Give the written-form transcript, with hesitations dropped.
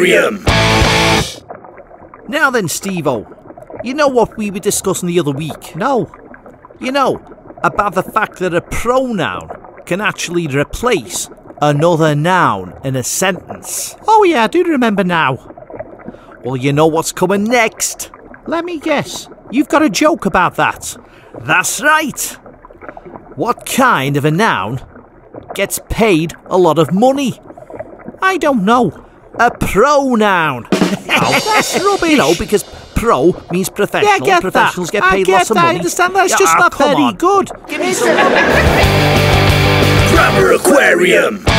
Aquarium! Now then, Steve-O, you know what we were discussing the other week? No. You know, about the fact that a pronoun can actually replace another noun in a sentence. Oh yeah, I do remember now. Well, you know what's coming next? Let me guess. You've got a joke about that. That's right. What kind of a noun gets paid a lot of money? I don't know. A pronoun. Oh, that's rubbish. You know, because pro means professional. Yeah, I get Professionals that. get paid lots of money. I understand that. It's Yeah, just not come very on. good. Give me some. Grammar Aquarium!